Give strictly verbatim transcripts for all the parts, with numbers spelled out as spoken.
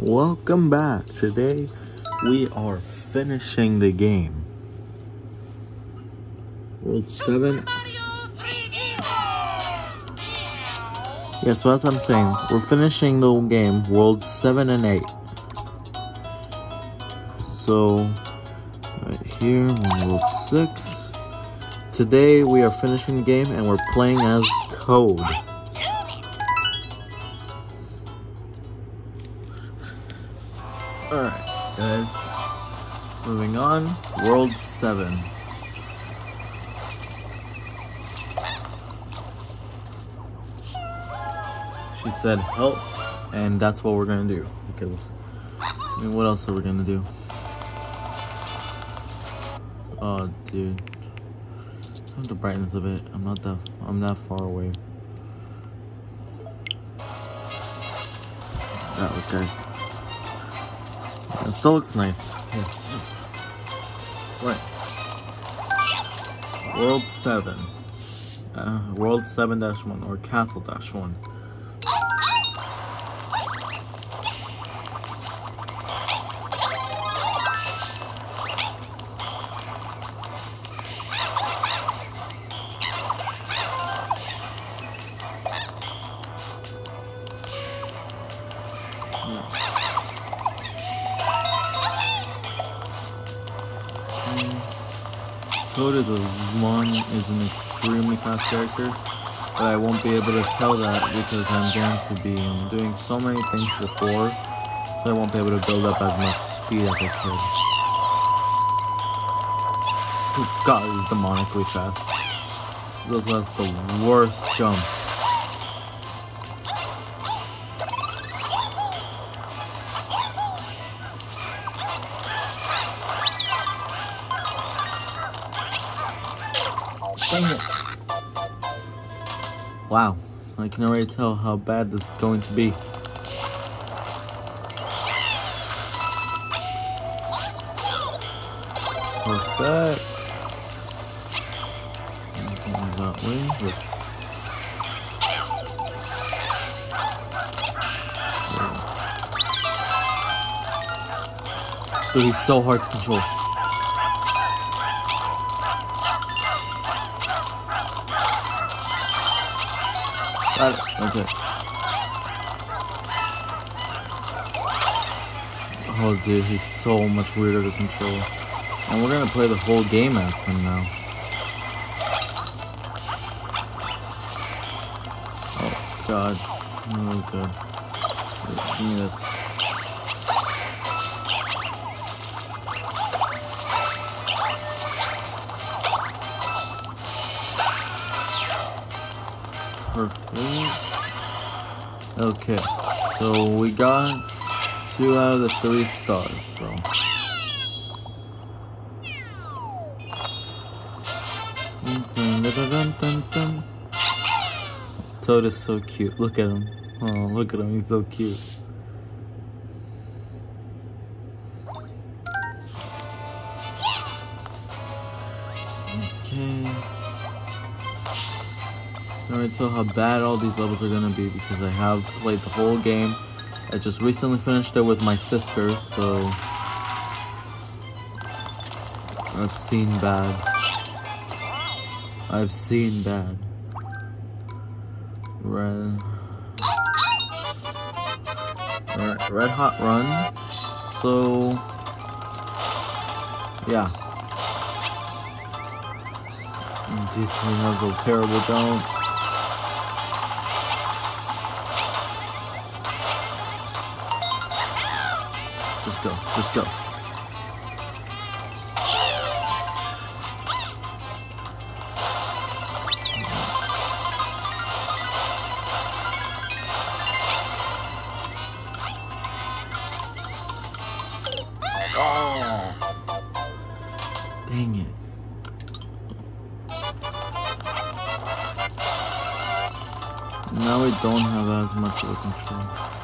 Welcome back. Today we are finishing the game. World seven. Yeah, so as I'm saying, we're finishing the game, World seven and eight. So, right here, we're World six. Today we are finishing the game and we're playing as Toad. Alright, guys. Moving on, World seven. She said help, and that's what we're gonna do. Because, I mean, what else are we gonna do? Oh, dude. Turn the brightness of it. I'm not that, I'm that far away. That look, guys. It still looks nice. Okay, so. Right. World seven. Uh, World seven dash one, or Castle dash one. Toad is a one is an extremely fast character, but I won't be able to tell that because I'm going to be um, doing so many things before, so I won't be able to build up as much speed as I could. Oh god, he's demonically fast. He also has the worst jump. Wow, I can already tell how bad this is going to be. Perfect. Anything that way. Look. Dude, he's so hard to control. Got it. Okay. Oh, dude, he's so much weirder to control. And we're gonna play the whole game as him now. Oh, God. Oh, good. Wait, give me this. Perfect. Okay, so we got two out of the three stars, so. Toad is so cute. Look at him. Oh, look at him. He's so cute. Okay. I can already tell how bad all these levels are gonna be because I have played the whole game. I just recently finished it with my sister, so I've seen bad. I've seen bad. Red, red, red hot run. So yeah. Jeez, we have a terrible jump. Just go, just go. Oh, dang it. Now we don't have as much of a control.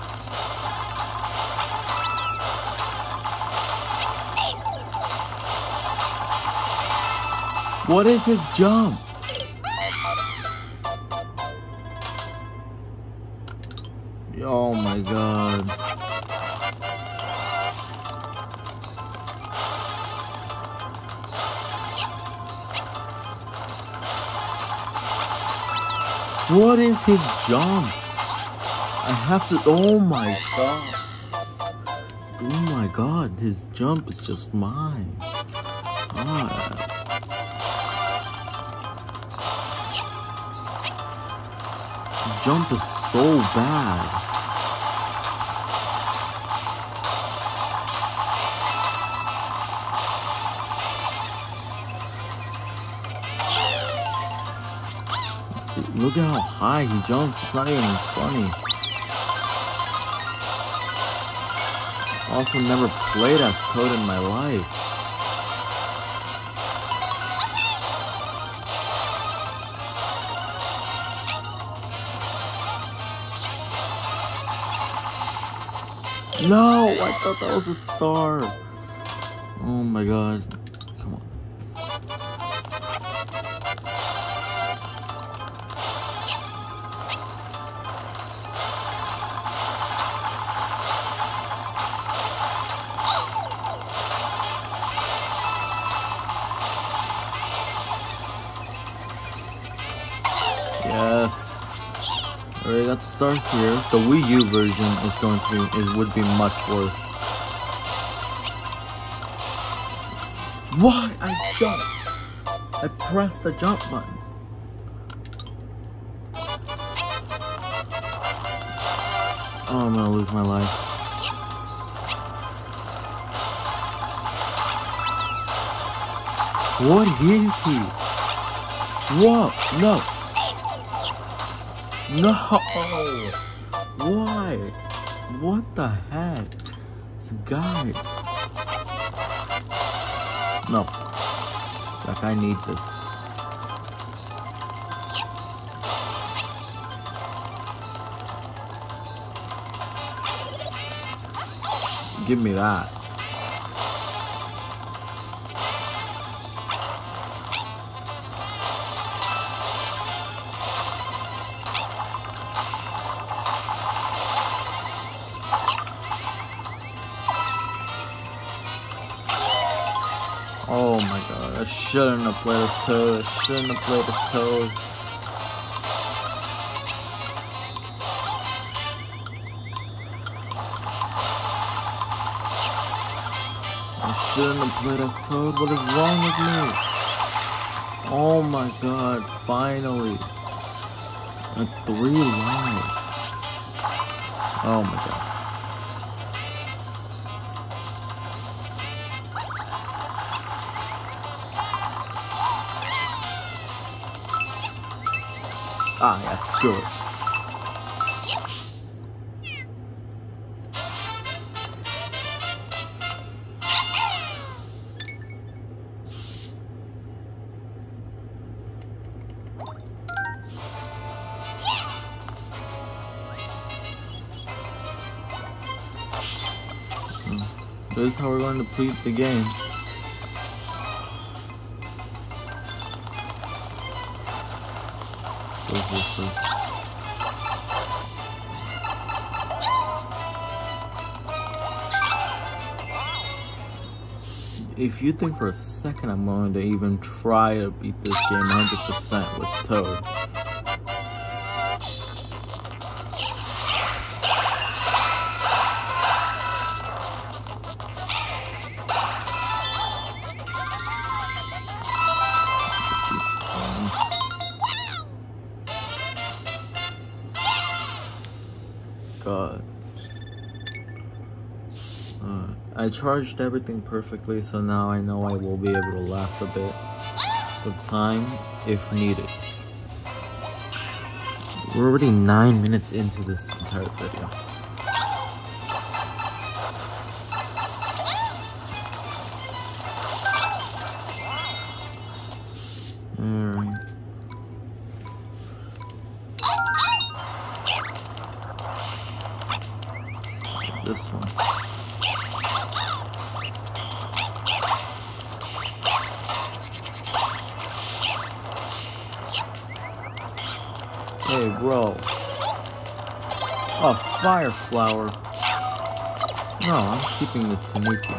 What is his jump? Oh my god. What is his jump? I have to, oh my god. Oh my god, his jump is just mine. God. His jump is so bad. Look at how high he jumps, it's not even funny. Also never played as Toad in my life. No, I thought that was a star. Oh my god, come on. Yes. Alright, got the stars here. The Wii U version is going to be, it would be much worse. Why? I jumped. I pressed the jump button. Oh, I'm gonna lose my life. What is he? What? No. No! Why? What the heck? This guy. No. Like, I need this. Give me that. Oh my god, I shouldn't have played as Toad, I shouldn't have played as Toad. I shouldn't have played as Toad, what is wrong with me? Oh my god, finally. At three lives. Oh my god. Ah, yeah, screw it. This is how we're going to complete the game. If you think for a second I'm going to even try to beat this game one hundred percent with Toad, God. Uh, I charged everything perfectly, so now I know I will be able to last a bit of time if needed. We're already nine minutes into this entire video. Alright. This one. Hey, bro. Oh, fire flower. No, I'm keeping this Tanuki.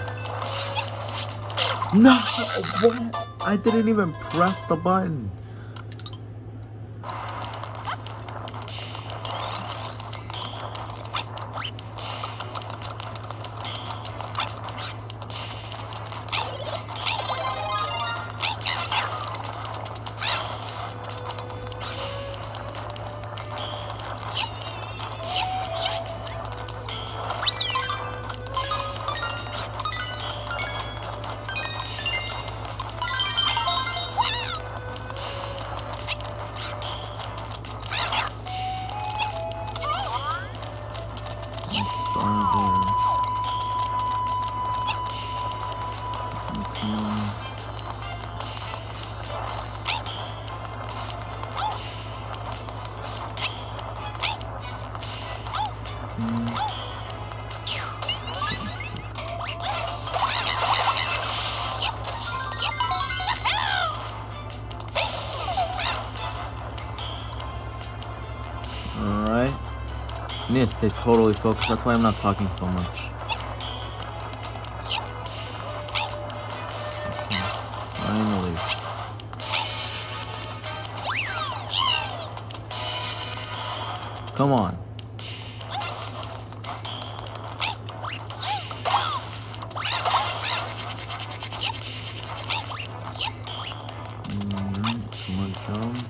No! What? I didn't even press the button. I need to stay totally focused. That's why I'm not talking so much. Okay. Finally. Come on. Mm, come on, jump.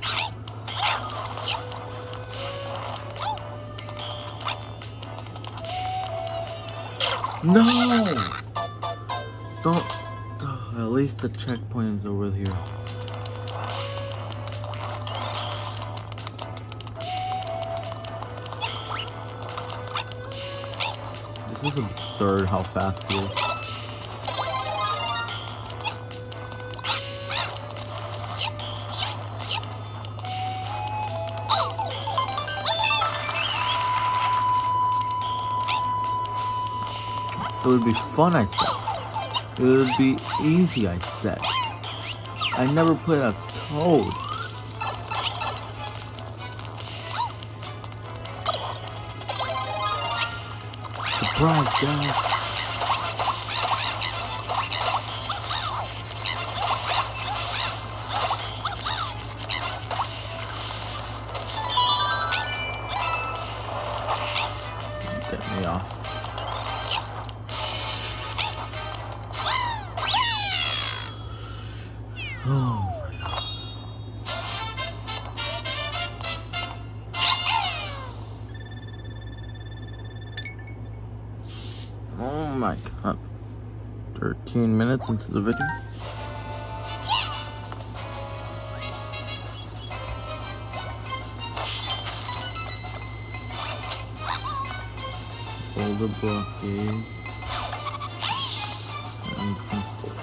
No! Don't. Uh, at least the checkpoint is over here. This is absurd how fast he is. It would be fun, I said. It would be easy, I said. I never played as Toad. Surprise, guys. Get me off. Oh my god. Oh my god. thirteen minutes into the video. Boulder blockade. And principal.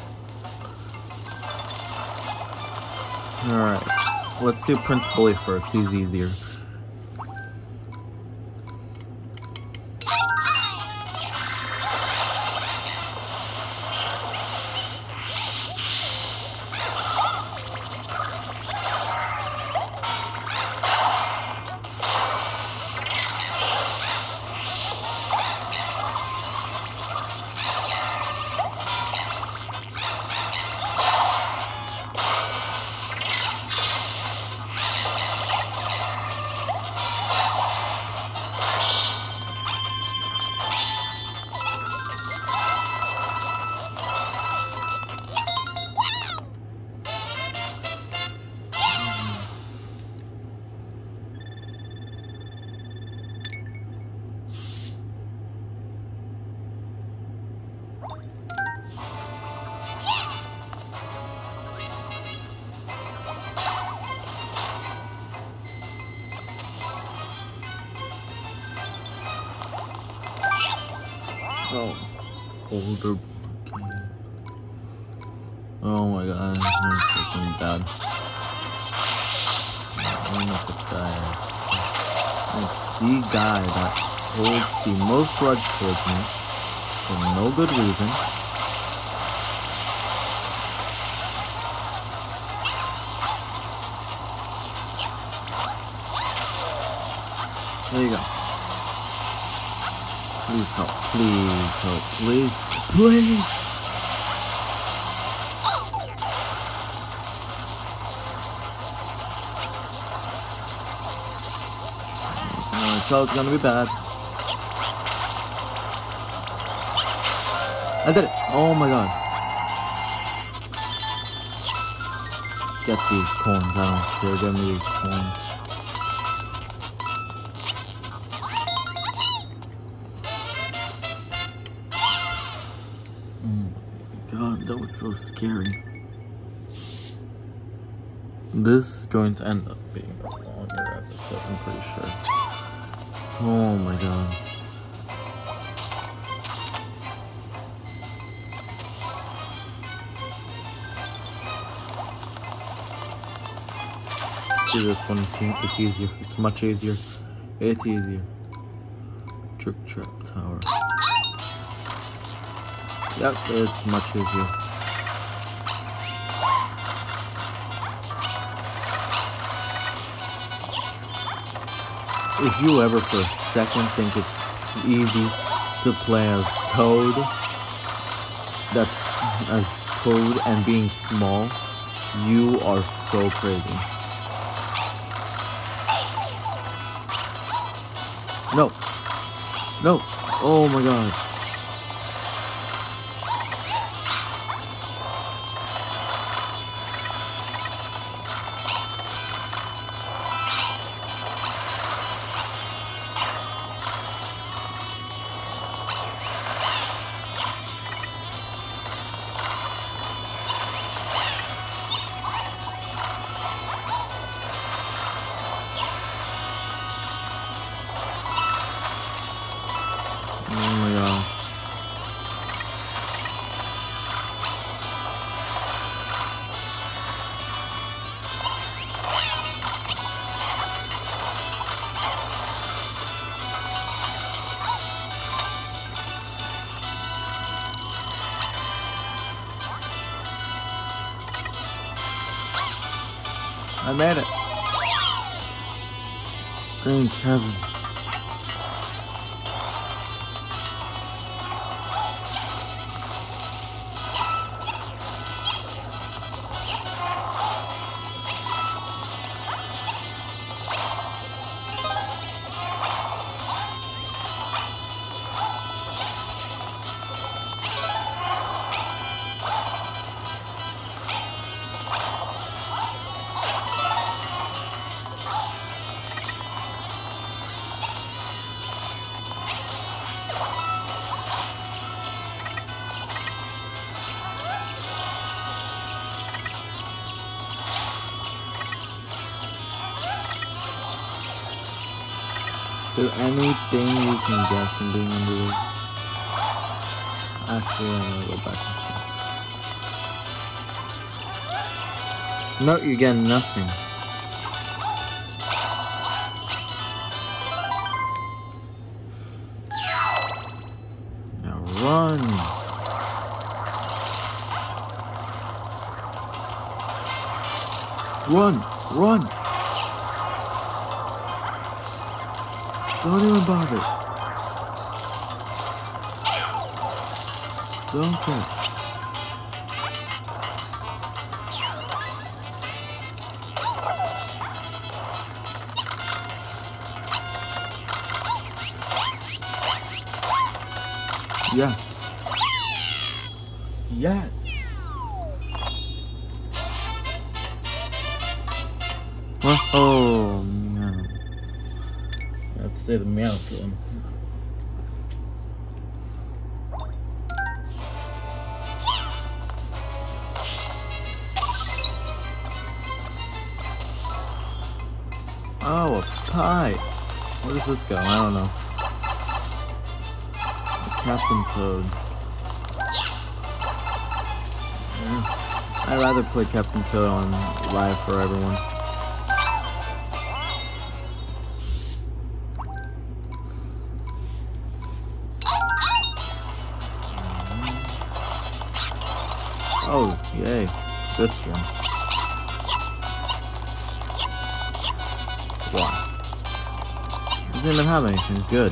Alright, let's do Prince Bully first, he's easier. Oh, older blockade. Oh my god, this is going bad. I'm not the guy. It's the guy that holds the most grudge towards me for no good reason. There you go. Please help, please help, please, please! I tell it's gonna be bad. I did it! Oh my god. Get these coins, I don't care, give me these coins. God, that was so scary. This is going to end up being a longer episode, I'm pretty sure. Oh my god. Do this one, it's easier. It's much easier. It's easier. Trick Trap Tower. Yep, it's much easier. if you ever for a second think it's easy to play as Toad, that's as Toad and being small, you are so crazy. No. No. Oh my god. Oh my god. I made it. Thank heavens. Is there anything you can guess from being under this? Actually, I'm gonna go back and check. No, you get nothing. Now run! Run! Run! Don't even bother. Don't care. Yes. Yes. Oh, no. I have to say the meow to him. Oh, a pie. Where does this go? I don't know. Captain Toad. Yeah. I'd rather play Captain Toad on live for everyone. Oh, yay. This one. Wow. Doesn't even have anything good.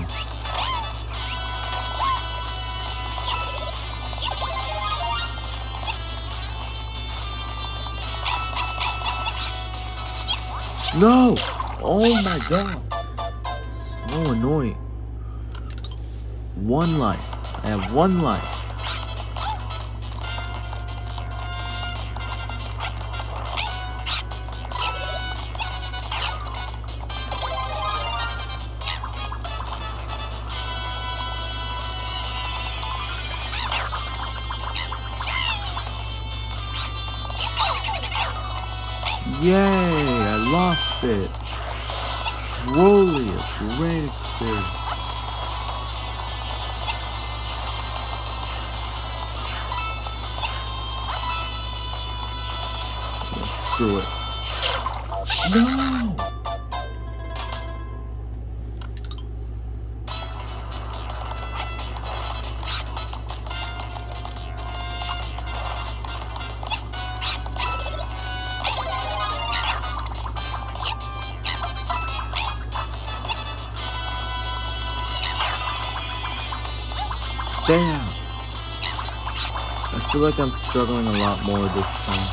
No! Oh my god! So annoying. One life. I have one life. Yay! I lost it. Truly a great experience. Oh, screw it. No! Damn! I feel like I'm struggling a lot more this time.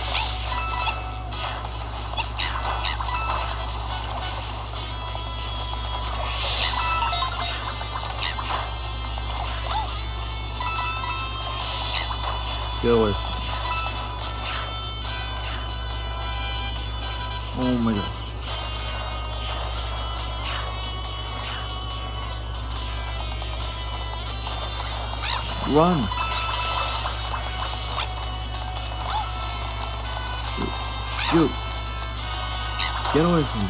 Get away from me. Oh my god. Run! Shoot. Shoot! Get away from me.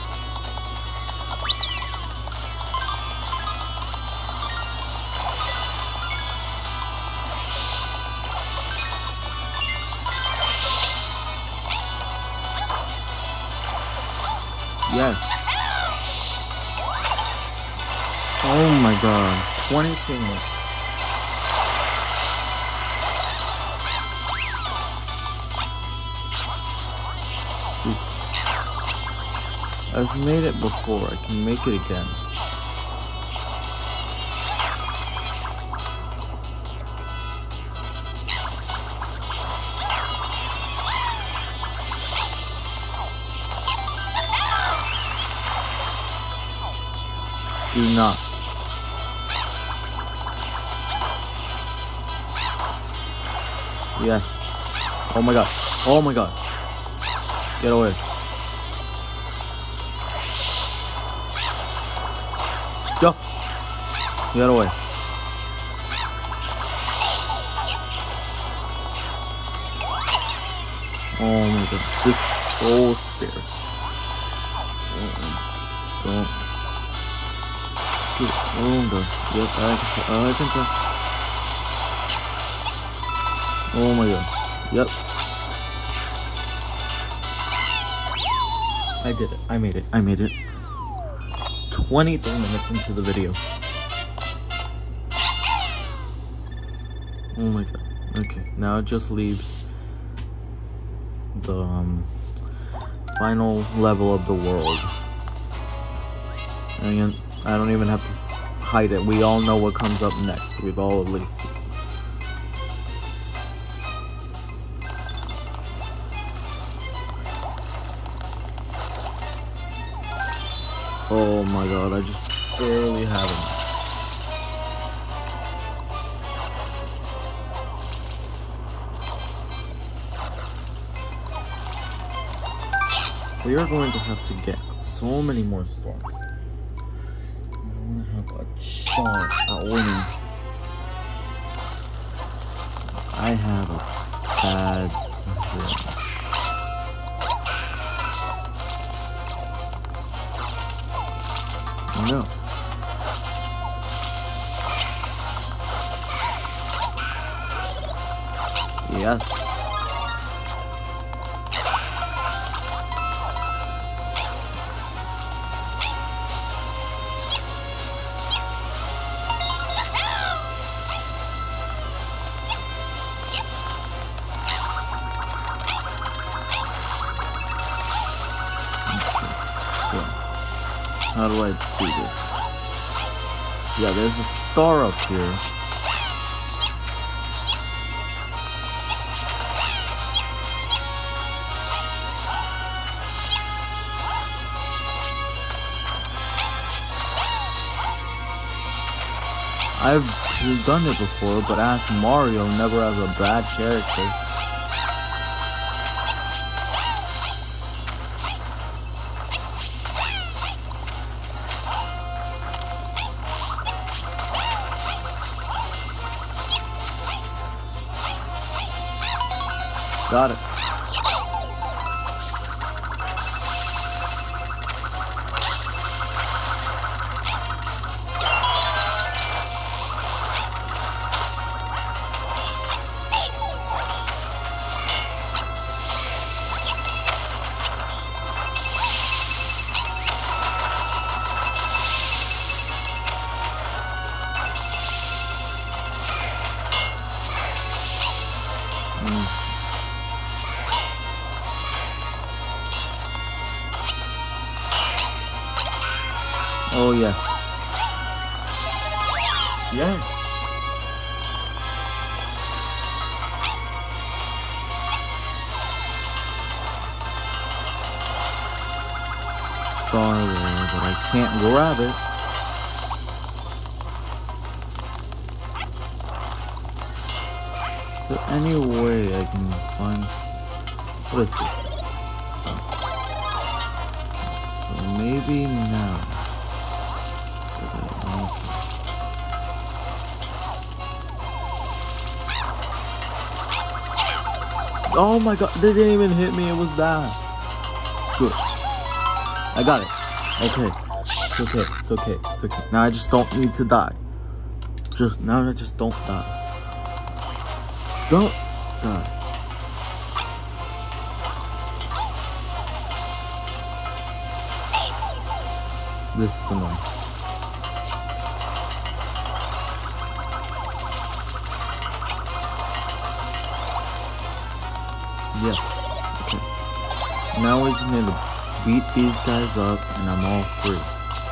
Yes. Oh my god. twenty teammates. I've made it before. I can make it again. Do not. Yes. Oh my god. Oh my god. Get away. Go. Get away. Oh my god. This is so scary. Don't. Oh god. Yep, I can tell. I can tell. Oh my god. Yep. I did it. I made it. I made it. twenty-three minutes into the video. Oh my god. Okay, now it just leaves the um, final level of the world. And I don't even have to hide it. We all know what comes up next. We've all at least seen. Oh my god, I just barely have it. We are going to have to get so many more stars. I want to have a shot at winning. I have a bad feeling. No. Yes. How do I do this? Yeah, there's a star up here. I've done it before, but as Mario, never as a bad character. Got it. Mm. Oh yes. Yes. star there, but I can't grab it. Is there any way I can find... What is this? So maybe now. Oh my god, they didn't even hit me, it was that. Good. I got it. Okay. It's okay, it's okay, it's okay. Now I just don't need to die. Just, now I just don't die. Don't die. This is annoying. Yes. Okay. Now we just need to beat these guys up and I'm all free.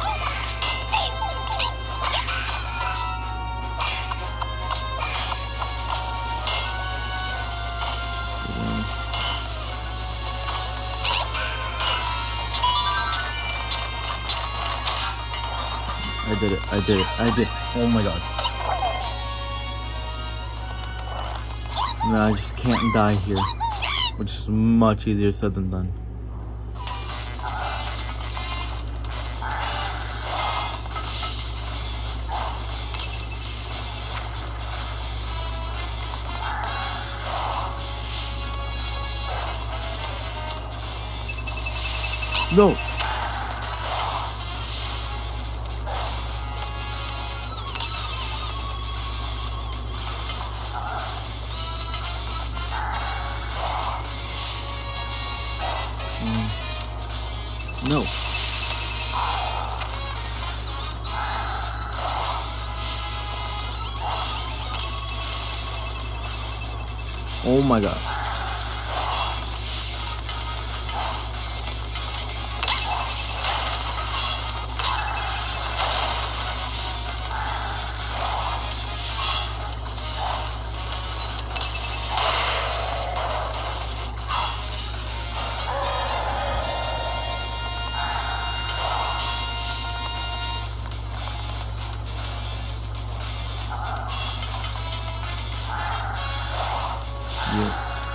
I did it, I did it, I did. Oh my god. No, I just can't die here. Which is much easier said than done. No! No. Oh my god. Yes.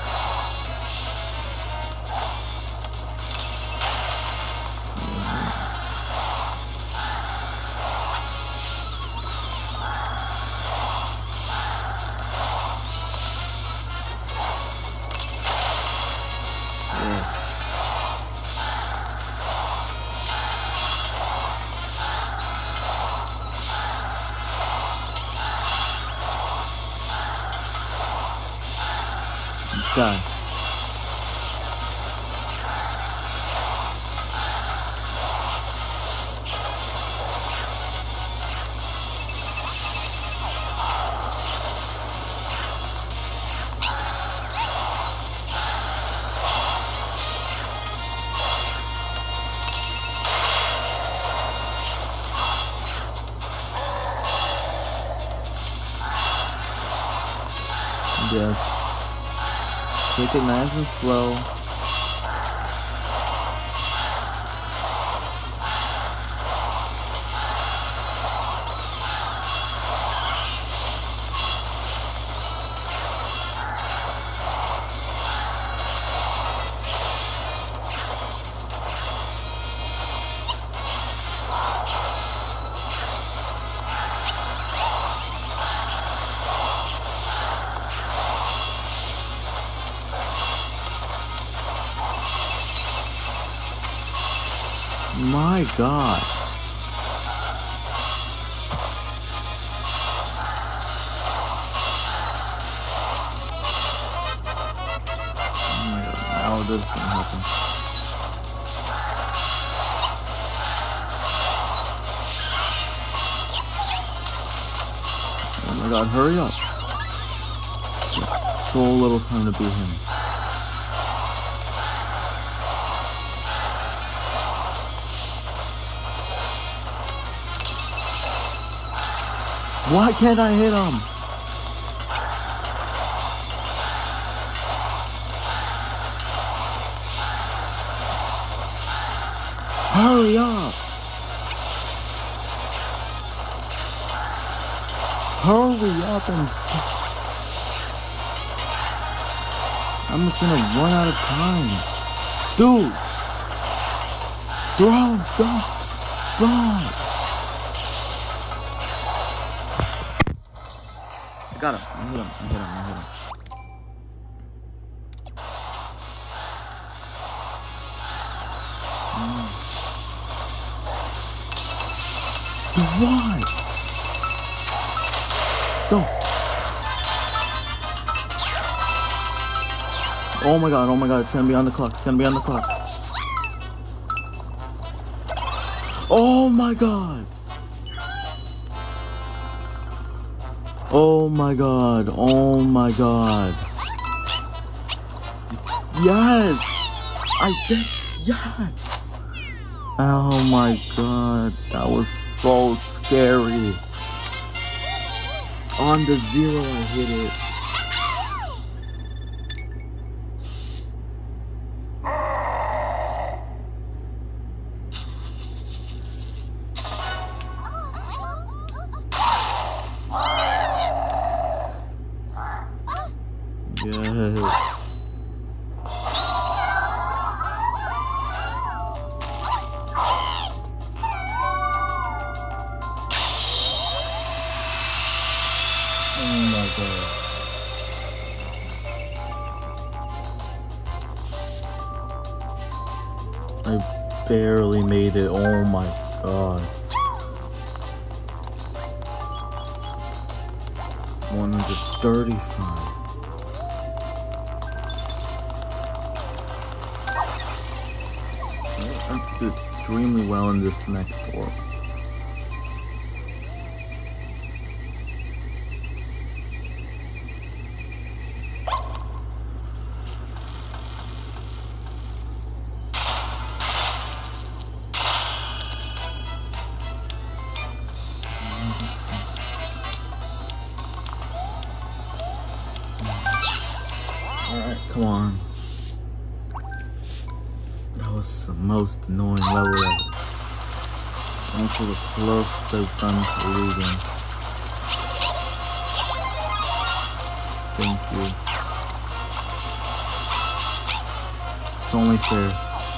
This guy. Yes. Take it nice and slow. My god. Oh my god, now this is gonna happen. Oh my god, hurry up. There's so little time to beat him. Why can't I hit him? Hurry up! Hurry up and... I'm just gonna run out of time. Dude! Throw! Go! Go! I got him. I hit him. I hit him. I hit him. Why? Go. Oh my god, oh my god, it's gonna be on the clock, it's gonna be on the clock. Oh my god. Oh my god, oh my god. Yes! I did, yes! Oh my god, that was so scary. On the zero, I hit it. Yes. Oh my god. I barely made it. Oh my god. one hundred thirty-five. I have to do extremely well in this next orb. Alright, come on. That was the most annoying level ever. Also the closest I've done to losing. Thank you. It's only fair.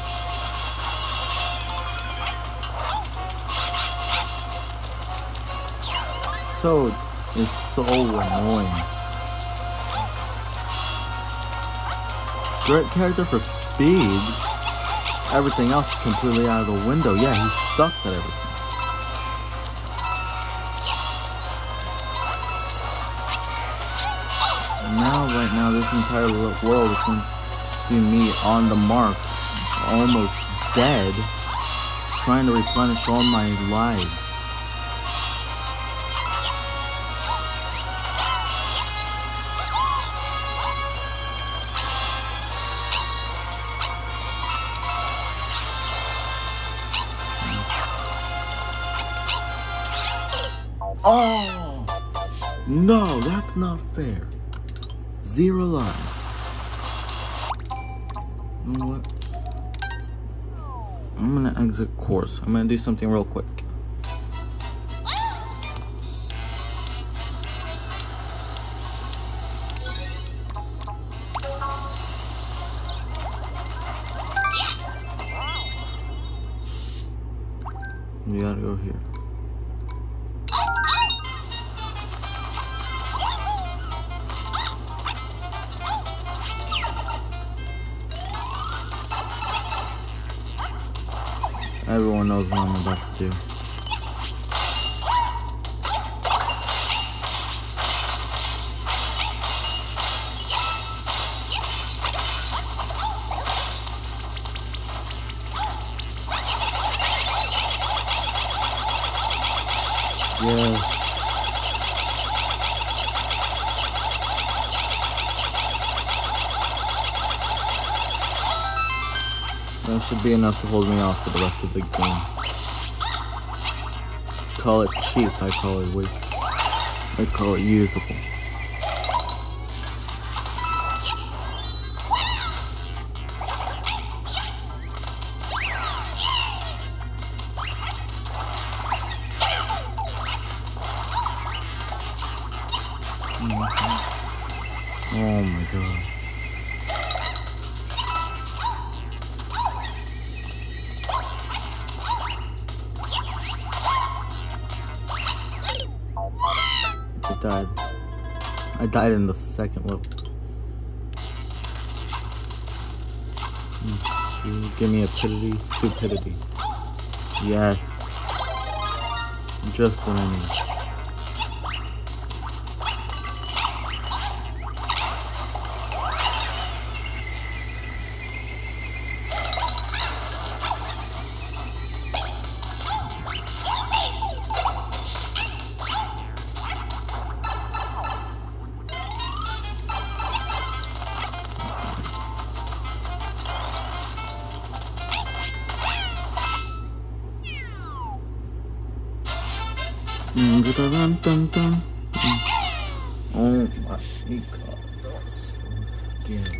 Toad is so annoying. Great character for speed. Everything else is completely out of the window. Yeah, he sucks at everything. And now, right now, this entire world is going to be me on the mark, almost dead, trying to replenish all my lives. Oh! No, that's not fair. Zero lives. You know what? I'm gonna exit course. I'm gonna do something real quick. You gotta go here. Everyone knows what I'm about to do. Yes. That should be enough to hold me off for the rest of the game. Call it cheap, I call it weak. I call it usable. Oh my god. I died. I died in the second level. You give me epidity, stupidity. Yes. Just what I need. Dun, dun, dun. Oh my god, that's so scary.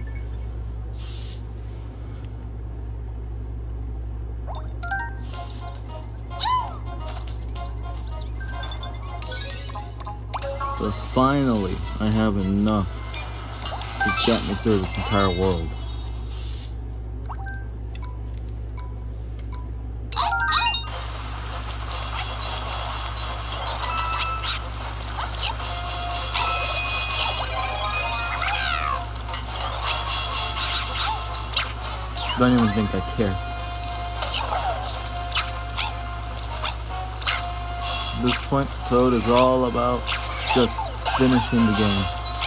But finally, I have enough to get me through this entire world. Don't even think I care. At this point, Toad is all about just finishing the game.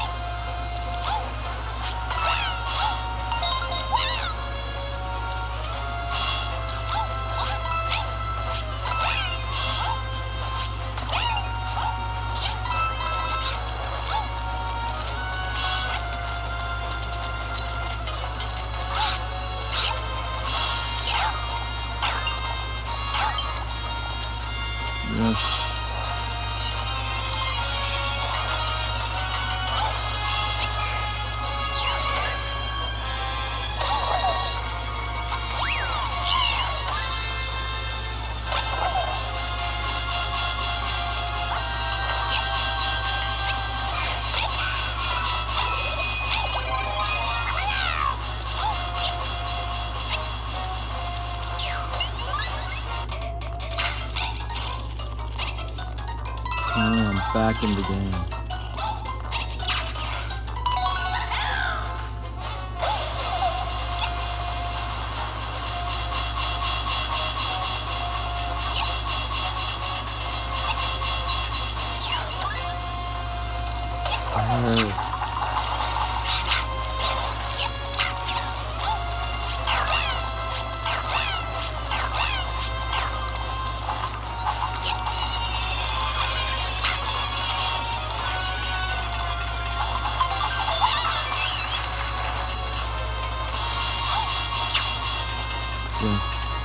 Yes. Finally, I'm back in the game. Oh. Yes.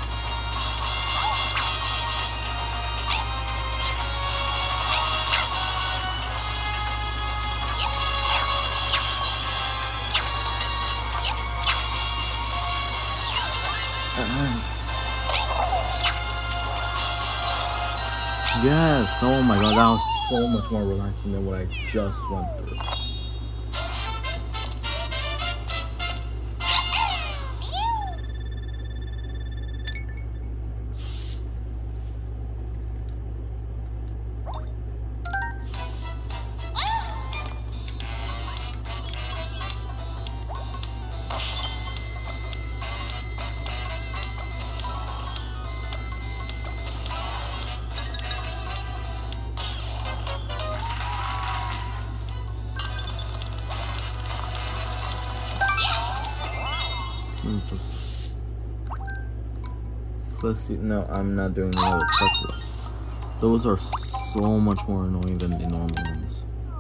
Yes, oh my god, that was so much more relaxing than what I just went through. Jesus. Plus, no, I'm not doing another Tesla. Those are so much more annoying than the normal ones.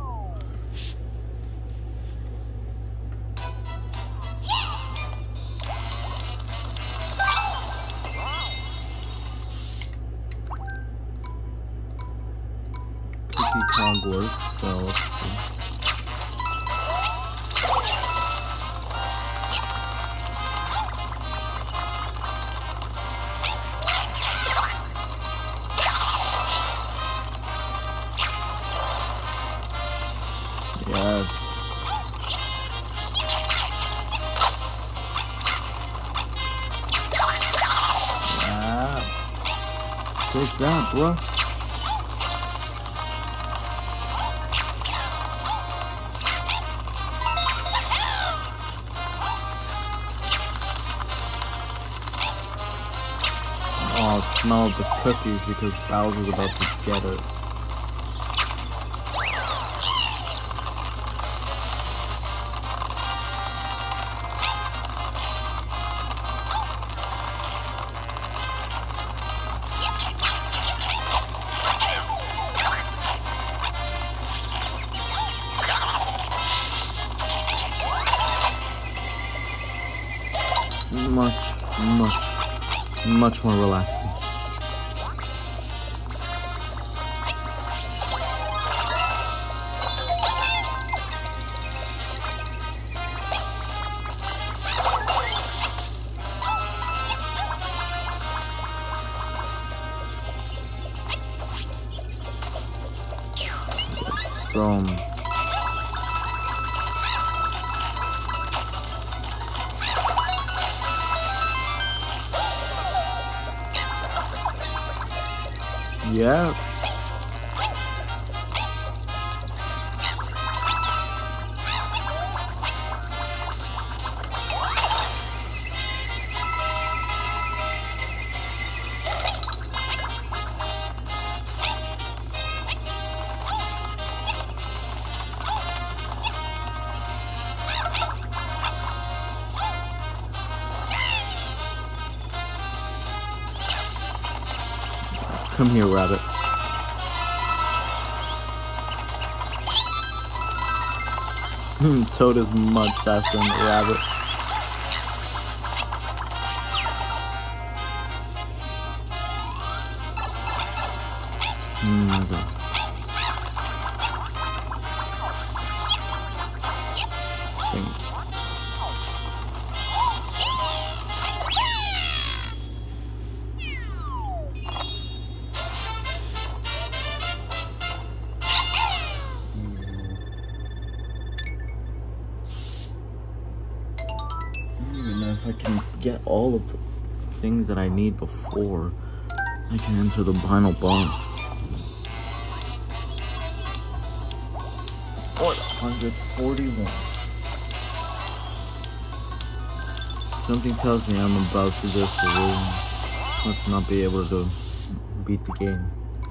Cookie Cog works, so let's see. Yeah. Yes. Yeah. Take that, bro. Oh, I smell the cookies because Bowser's about to get it. Much, much, much more relaxing. Some. Yeah. Come here, rabbit. Toad is much faster than the rabbit. Mm, okay. Think. If I can get all of the things that I need before I can enter the final boss. four hundred forty-one. Something tells me I'm about to just really must not be able to beat the game.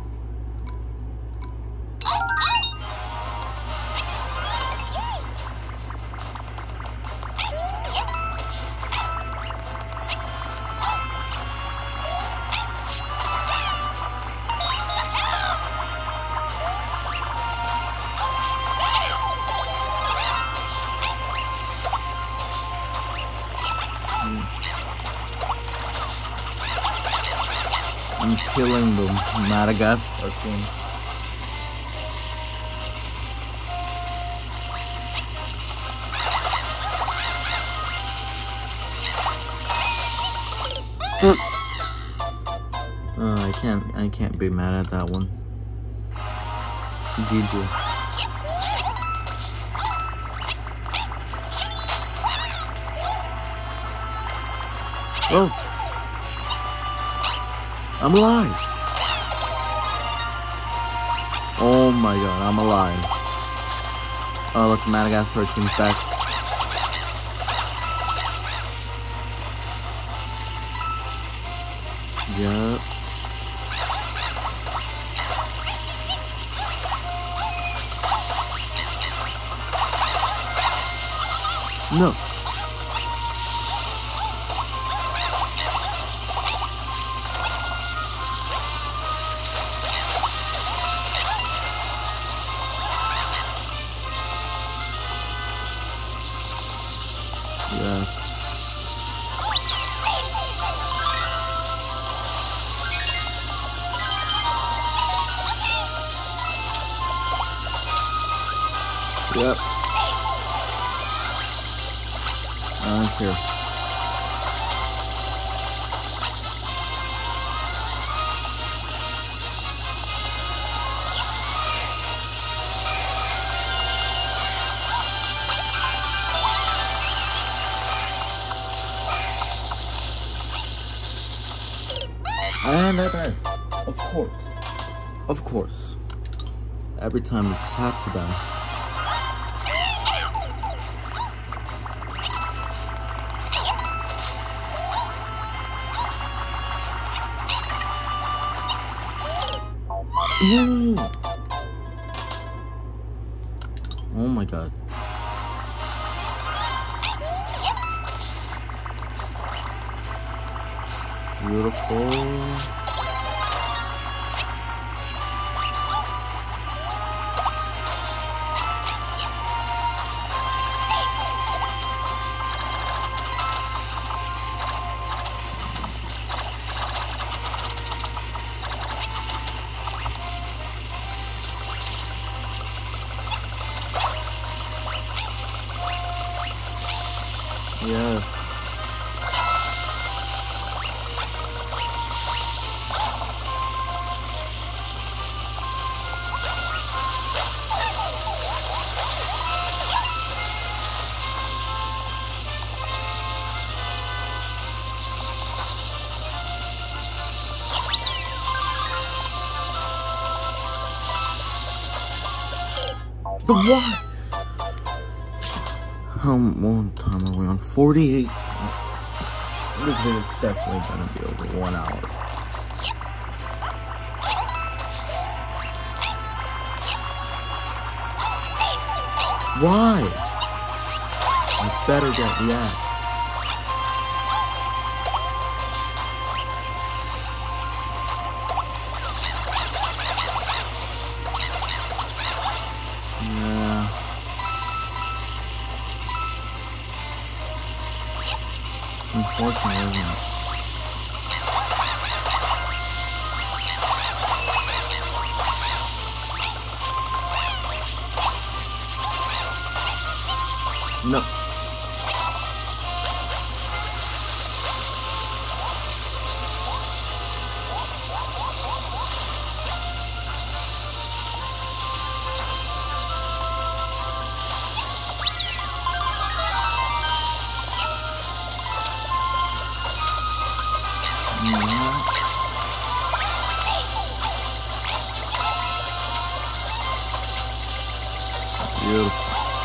I'm killing the Madagascar team. Oh, I can't, I can't be mad at that one. G G. Oh. I'm alive. Oh my god, I'm alive. Oh look, Madagascar team's back. Yup. No. Yes. Yep. I don't care. And I died. Of course. Of course. Every time you just have to die. Ooh. Oh my god. Beautiful. Yes. But why? How long time are we on? forty-eight. This video is definitely gonna be over one hour. Why? I better get react. Yeah. Unfortunately, isn't it? No. Beautiful.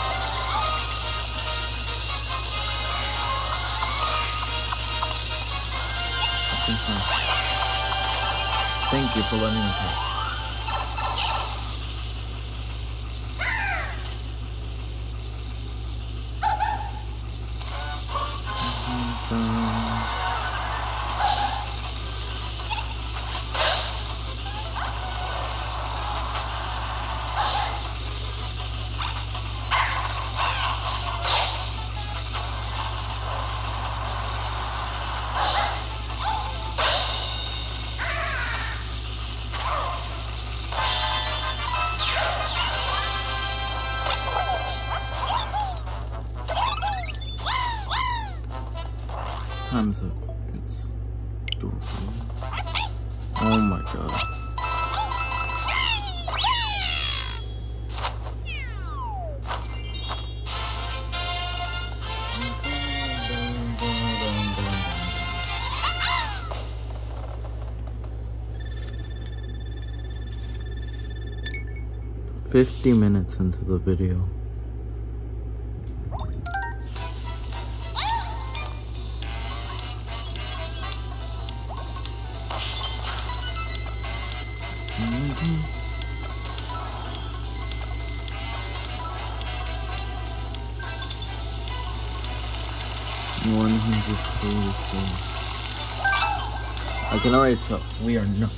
Thank you for letting me pass. Time's up. It's adorable. Oh my god. Fifty minutes into the video. Mm-hmm. one hundred forty-four. I can already tell we are not.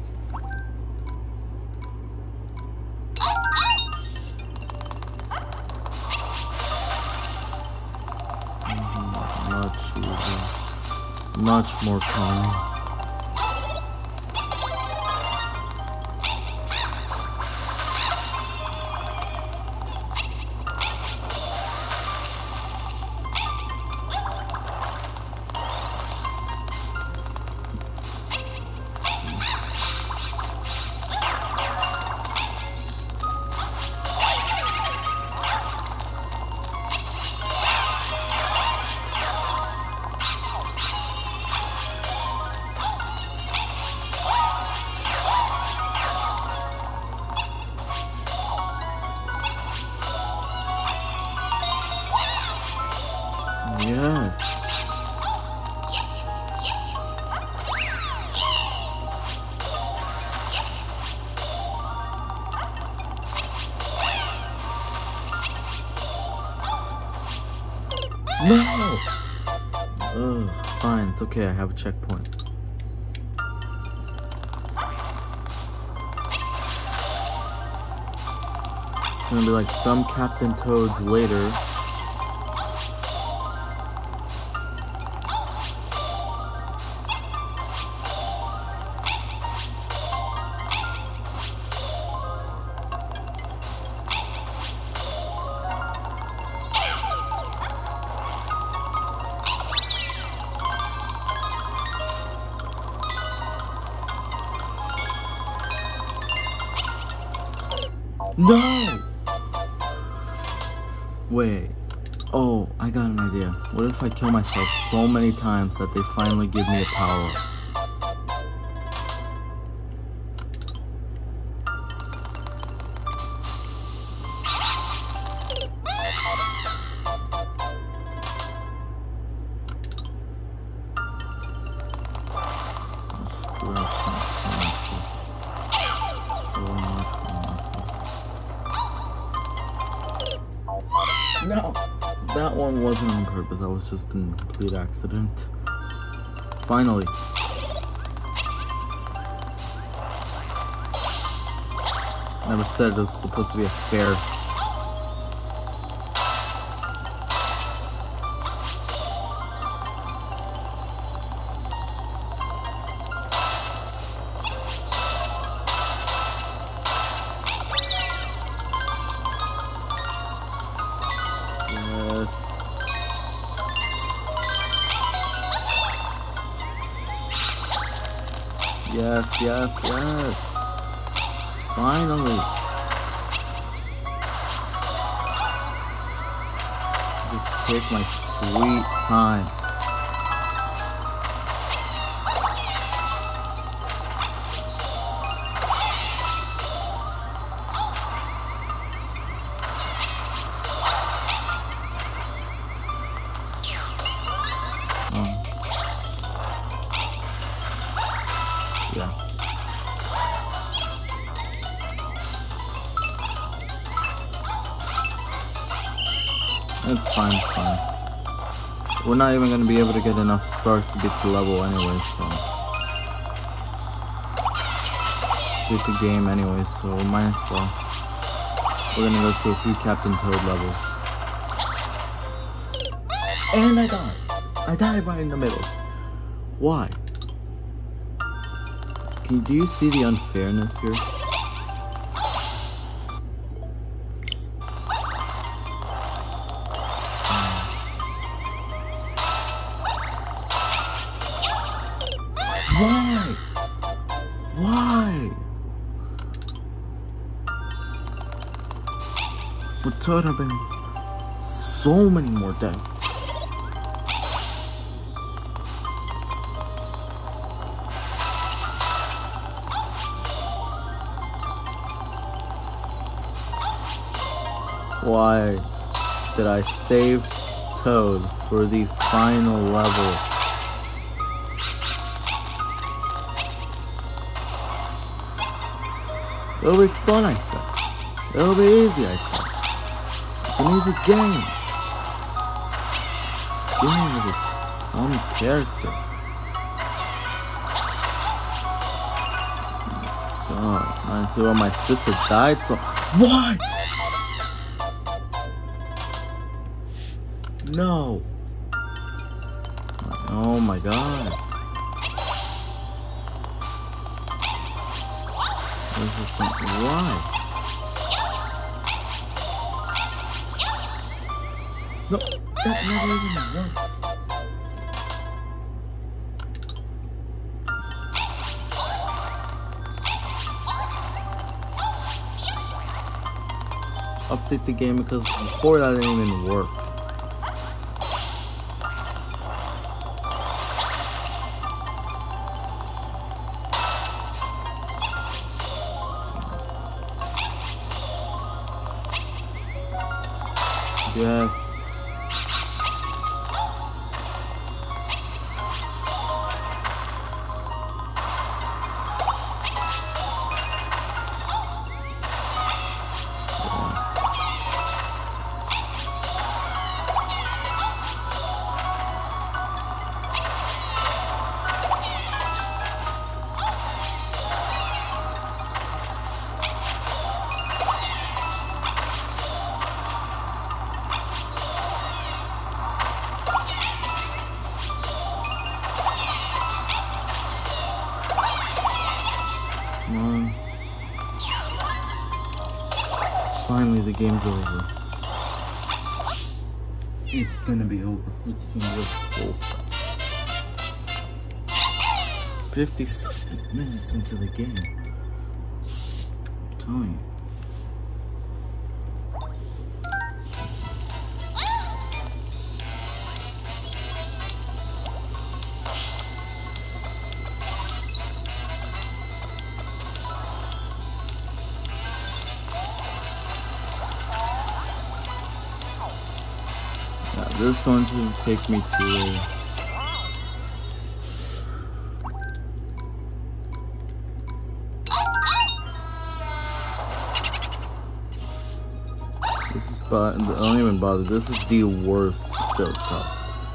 Mm-hmm. Much easier. Much more calm. Yes. No! Ugh, fine, it's okay, I have a checkpoint. It's gonna be like some Captain Toads later. No! Wait. Oh, I got an idea. What if I kill myself so many times that they finally give me a power? No, that one wasn't on purpose, that was just a complete accident. Finally. Never said it was supposed to be a fair. Yes, yes, yes. Finally. Just take my sweet time. Um. Yeah. It's fine, it's fine. We're not even going to be able to get enough stars to beat the level anyway, so... beat the game anyway, so we might as well. We're going to go to a few Captain Toad levels. And I died! I died right in the middle. Why? Can, do you see the unfairness here? Why? Why? With Toad have been so many more deaths. Why did I save Toad for the final level? It'll be fun, I said. It'll be easy, I said. It's an easy game. Game with a fun character. God, I see why my sister died so. What? No. Oh my god. This is not why. No, that never even worked. Update the game because before that didn't even work. Yes. Finally, the game's over. It's gonna be over. It's gonna go so fast. fifty-seven minutes into the game. I'm telling you. This is going to take me to a This is but don't even bother. This is the worst Ghost Cup.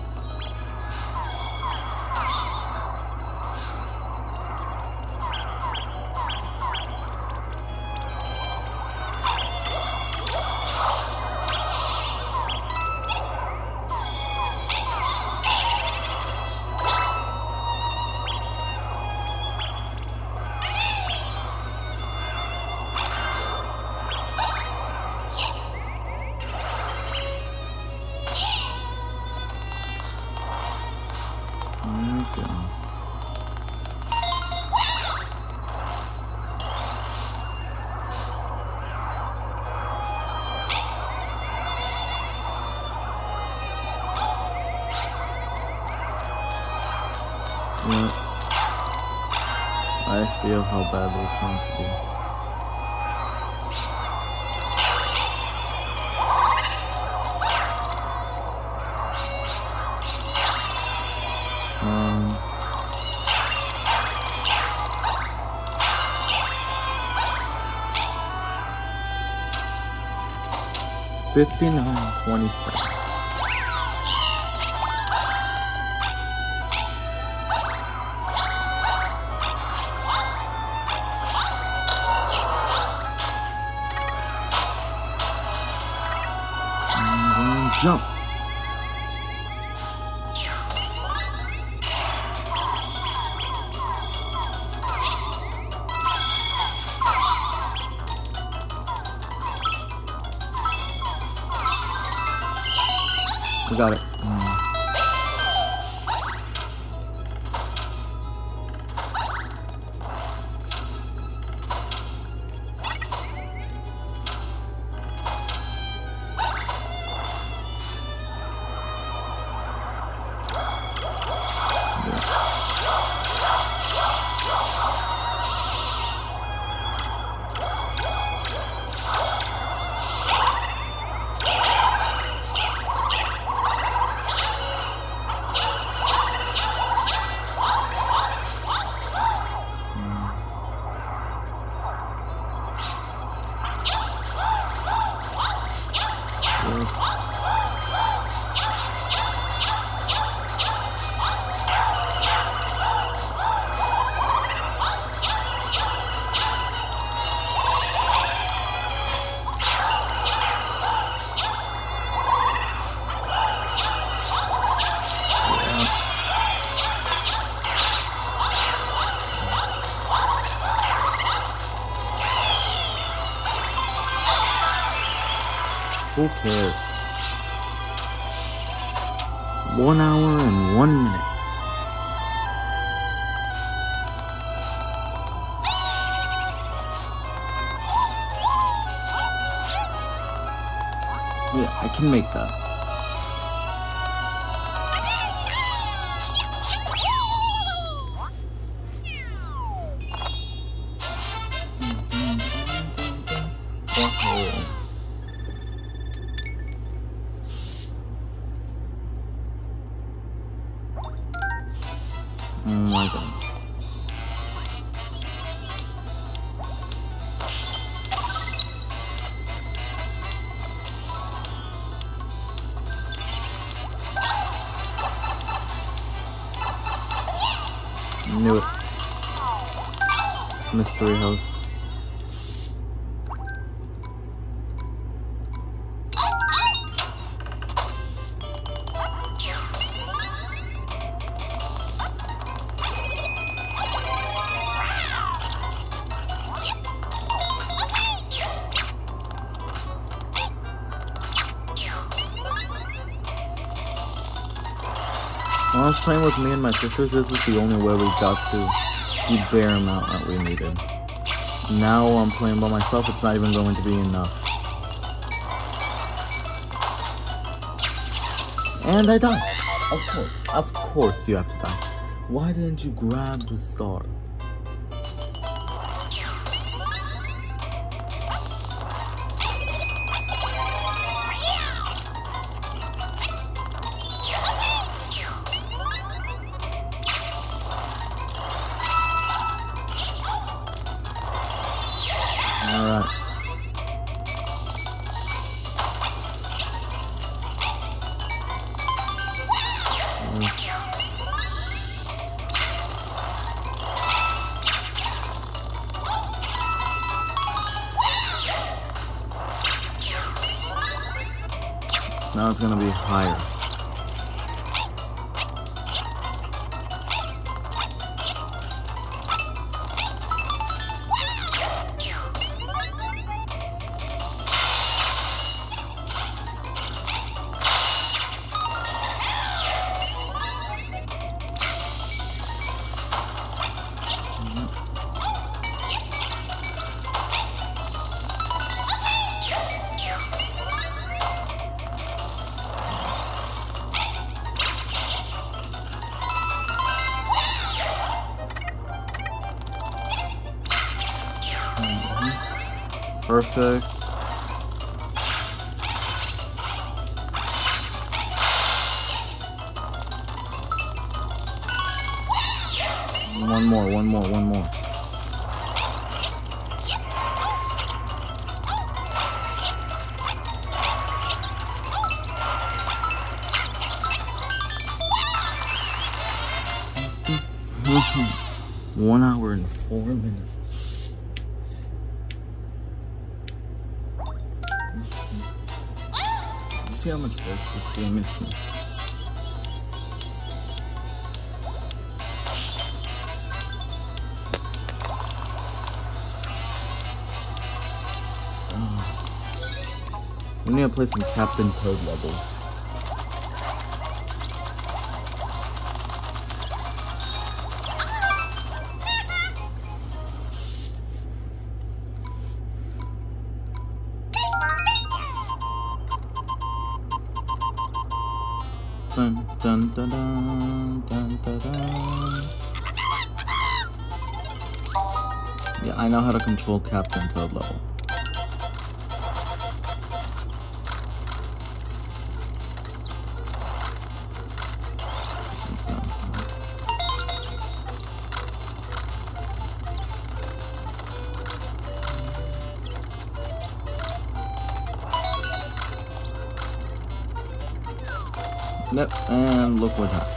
Yeah, I feel how bad this is going to be. Um, fifty-nine twenty-seven. Jump. We got it. Mm. Who cares? One hour and one minute. Yeah, I can make that. Oh. Oh my god. Knew it. Mystery house. When I was playing with me and my sisters, this is the only way we got to the bare amount that we needed. Now I'm playing by myself, it's not even going to be enough. And I died. Of course. Of course you have to die. Why didn't you grab the star? Alright. Now it's gonna be higher. Perfect. One more, one more, one more. One hour and four minutes. You see how much work this game is? Oh. We need to play some Captain Toad levels. Dun, dun, dun, dun, dun, dun, dun. Yeah, I know how to control Captain Toad level. Yep, and look what happened.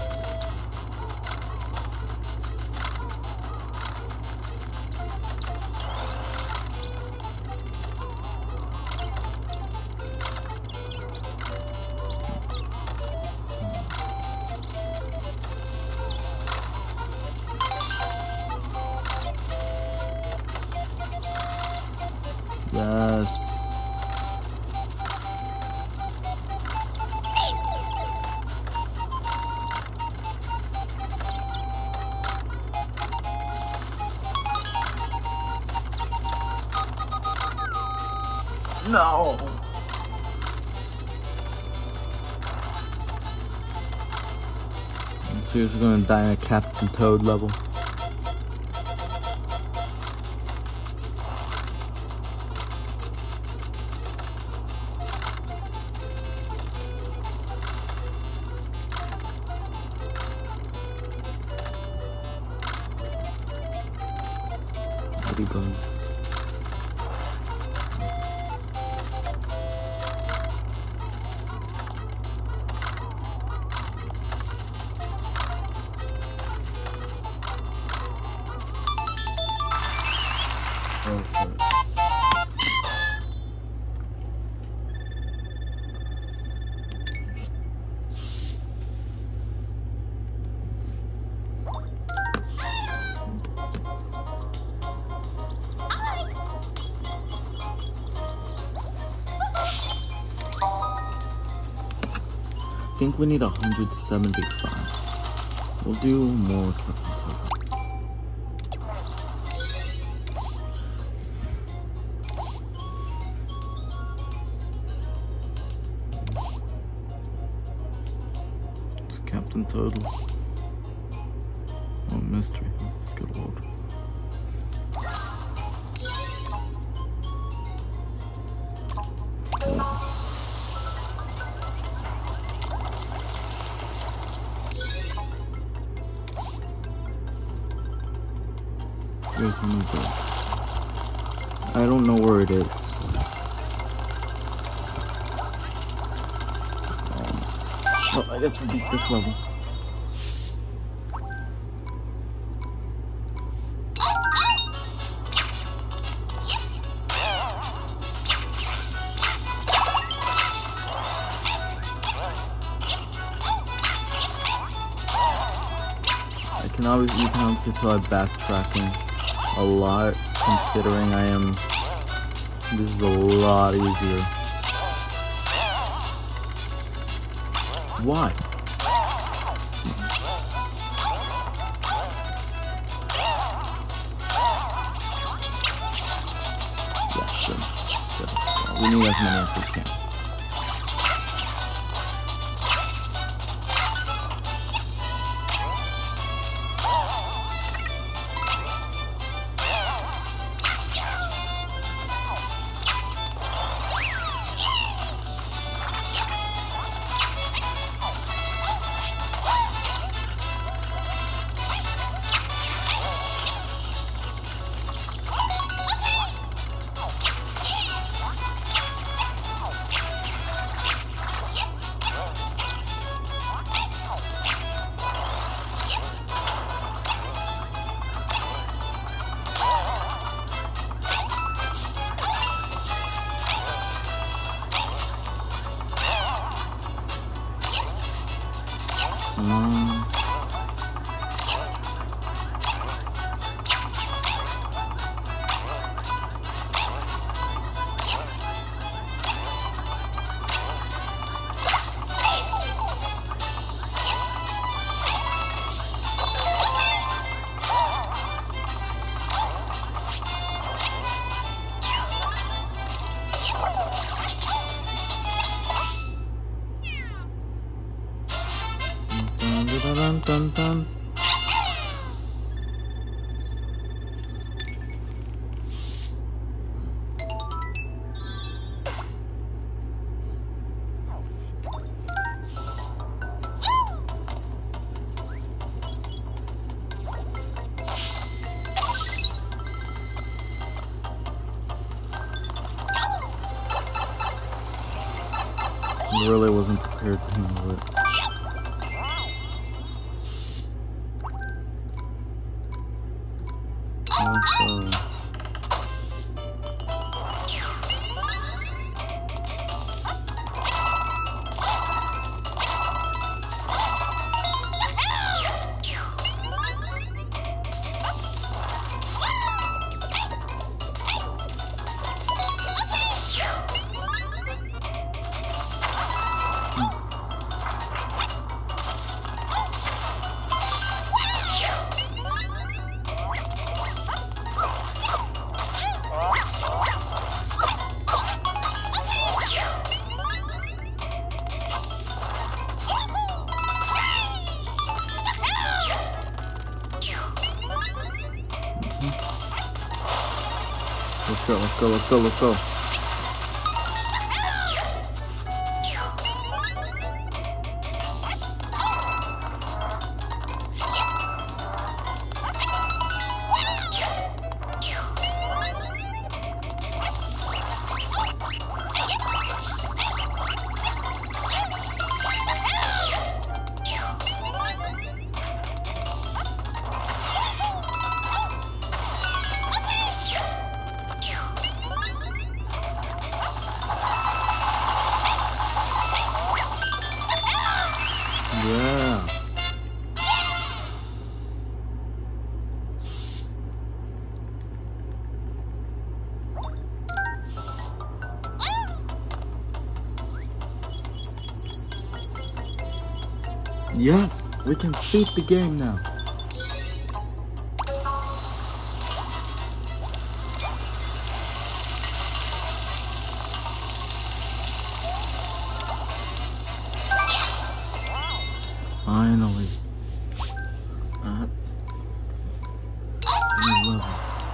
Yes. No. I'm seriously gonna die at Captain Toad level. Ladybugs. Perfect. I think we need one hundred seventy-five. We'll do more Captain Turtle. It's Captain Turtle. Oh, mystery. Let's get old. There's a new door. I don't know where it is. Um, well, I guess we beat this level. I can obviously, you can obviously tell I'm backtracking a lot, considering I am, this is a lot easier. Why? Yeah, sure. sure. We need as many as we can. Um, dun, dun, dun. I really wasn't prepared to handle it. Also, let's go, let's go, let's go, let's go. Yeah. Yes. We can beat the game now. Finally. At three levels.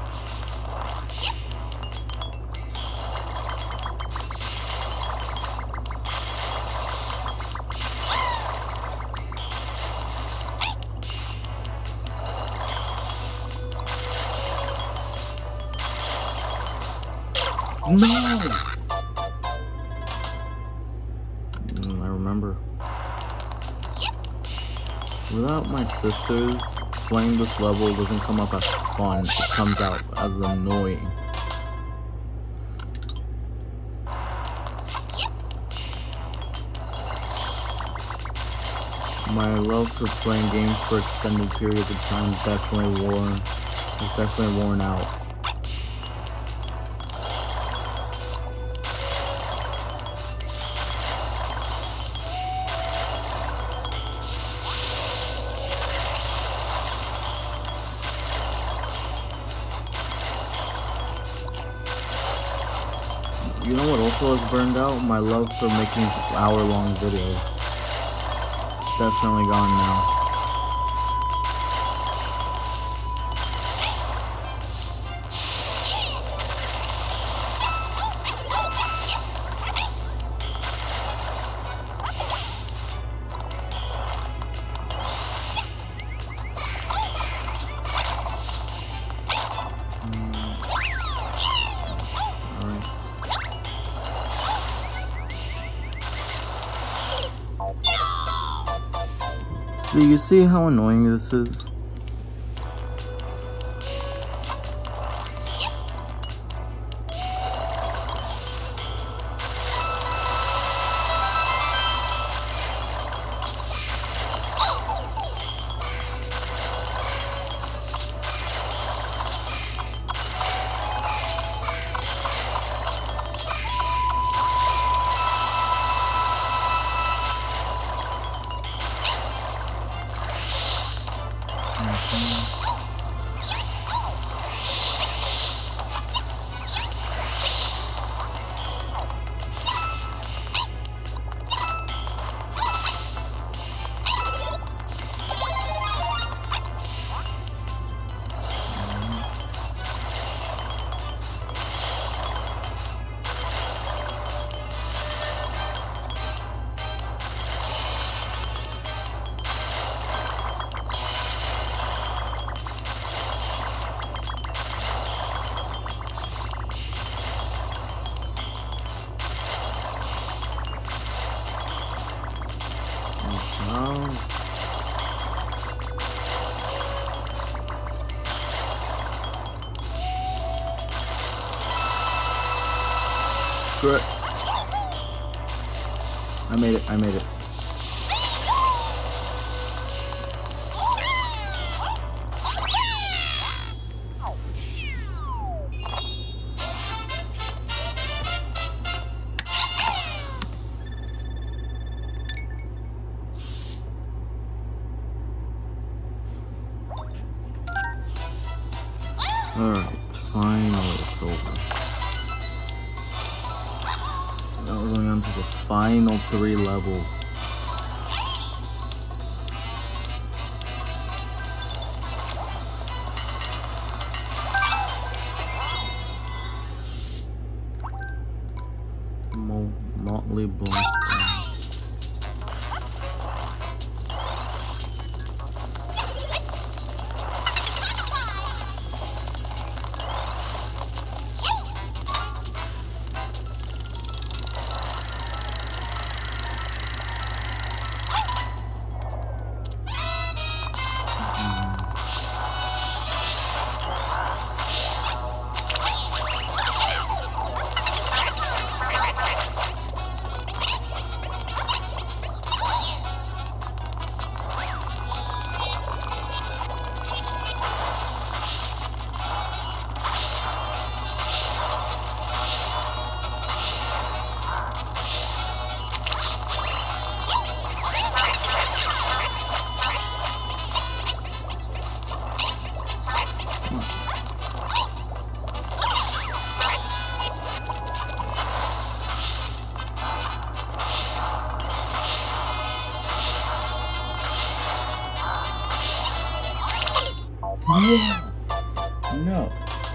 No! Mm, I remember. Without my sisters, playing this level doesn't come up as fun, it comes out as annoying. My love for playing games for extended periods of time definitely worn, is definitely worn out. You know what also has burned out? My love for making hour-long videos. Definitely gone now. So you see how annoying this is? Um, screw it. I made it, I made it. Alright, finally it's over. Now we're going on to the final three levels. Mo Motley Blanc. No.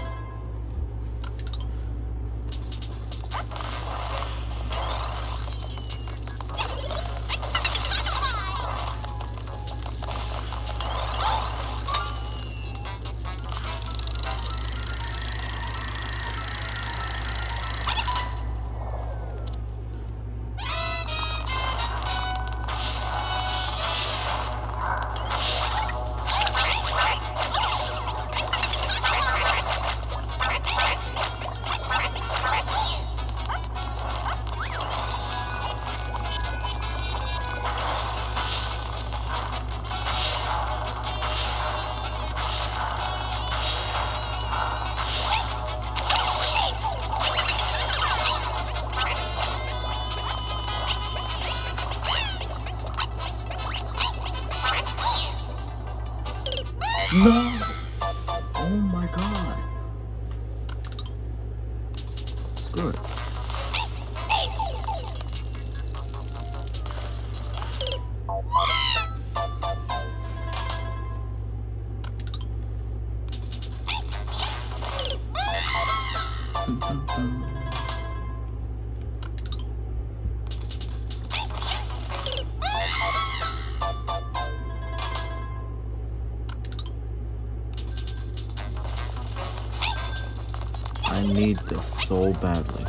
No! Oh my god. Screw it. I need this so badly.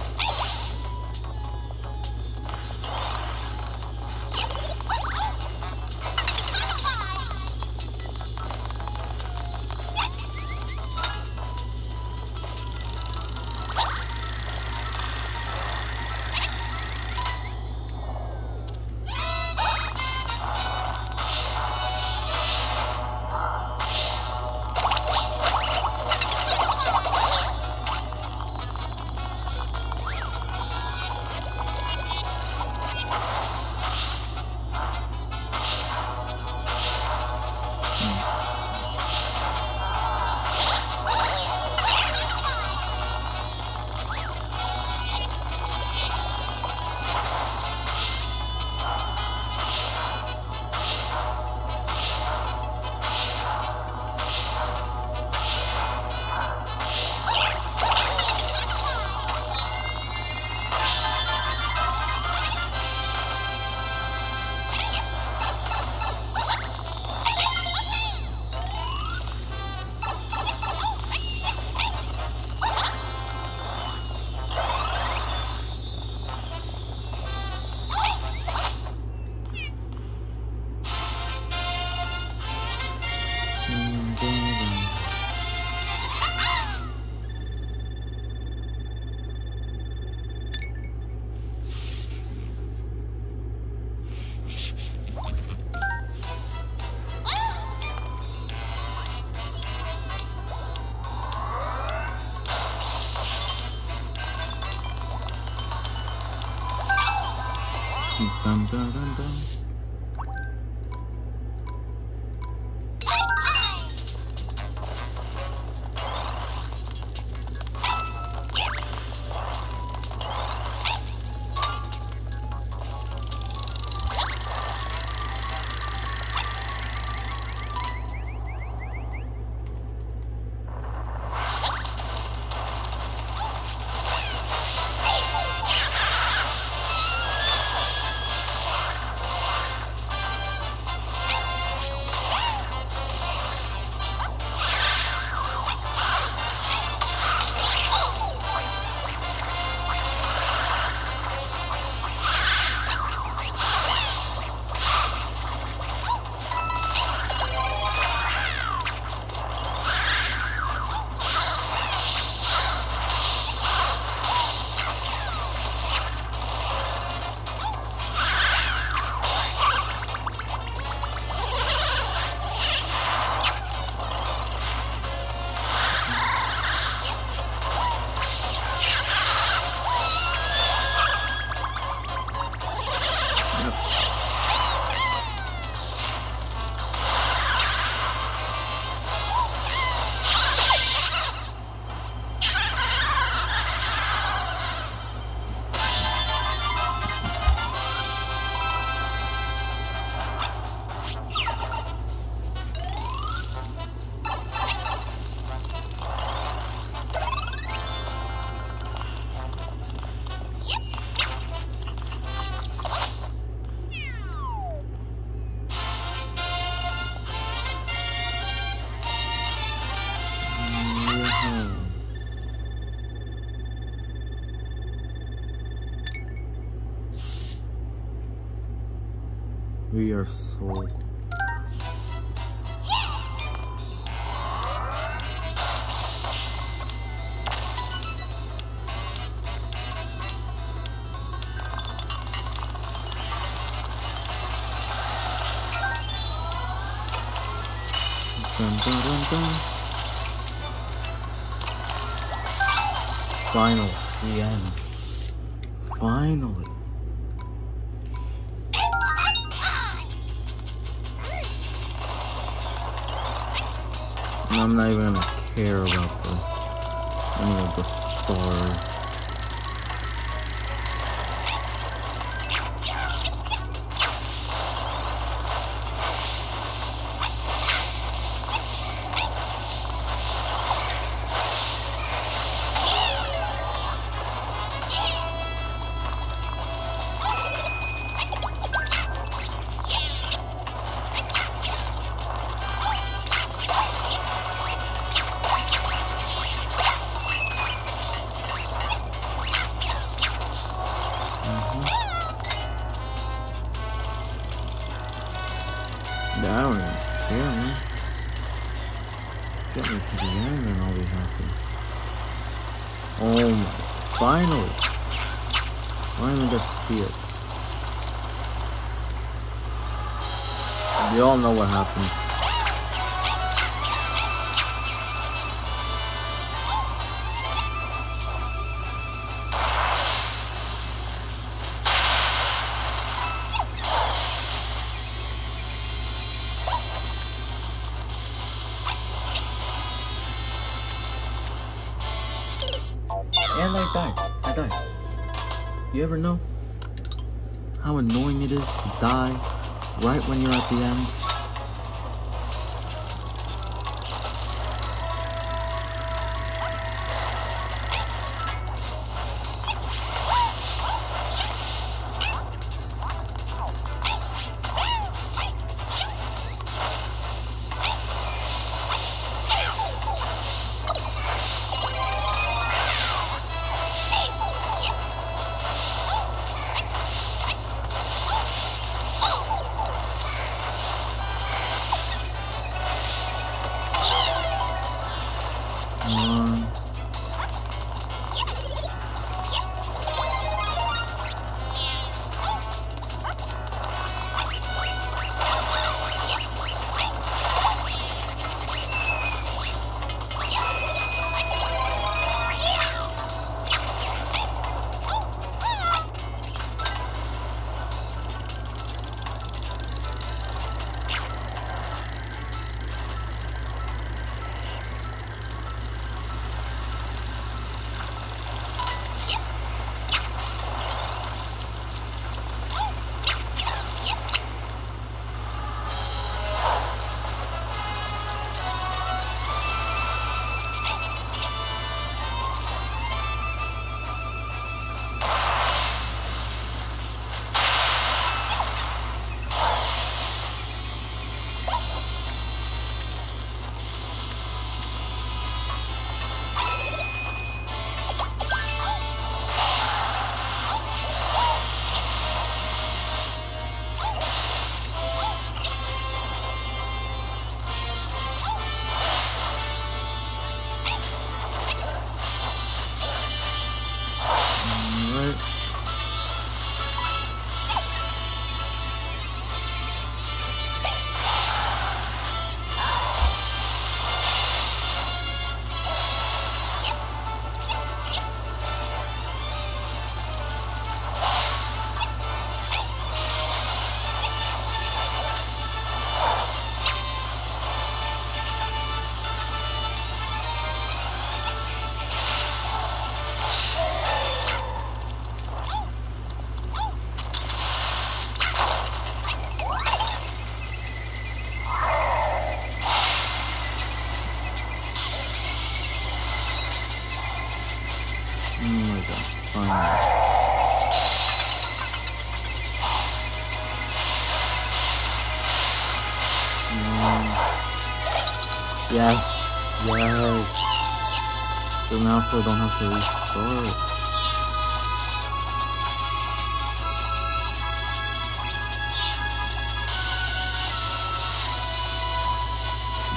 We are so... Dun, dun, dun, dun. Finally, the end. Finally. And I'm not even gonna care about the any of the stars. I don't even care, man. Get me to the end and I'll be happy. Oh my, finally! Finally get to see it. You all know what happens. And I died. I died. You ever know how annoying it is to die right when you're at the end? One. Oh my god, finally. Um, yes, yes. So now so I don't have to restart.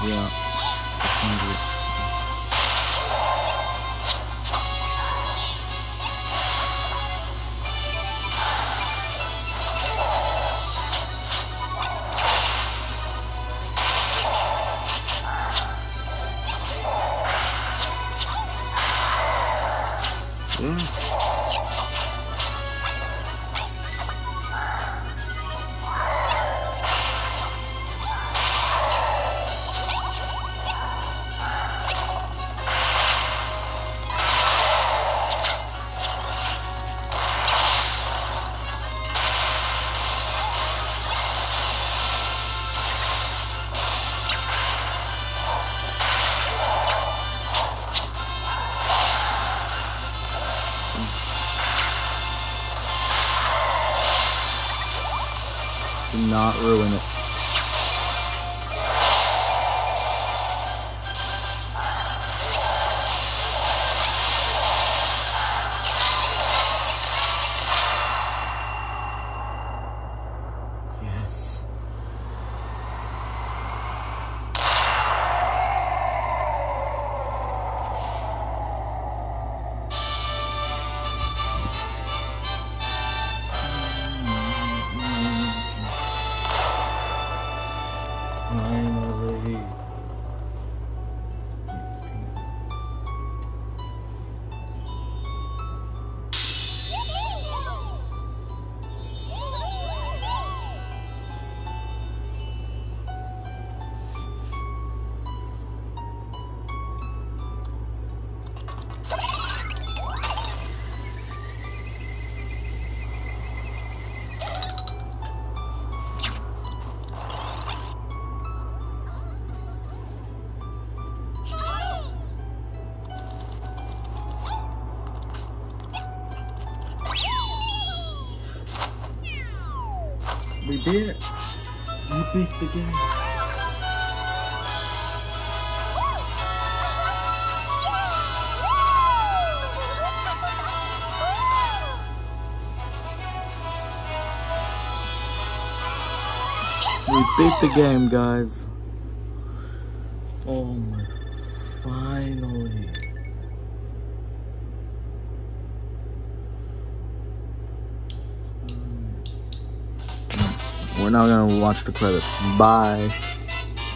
Yeah. Yeah. Do not ruin it. Yes. Finally. We did it. We beat the game. We beat the game, guys. Oh my, finally. We're now gonna watch the credits. Bye.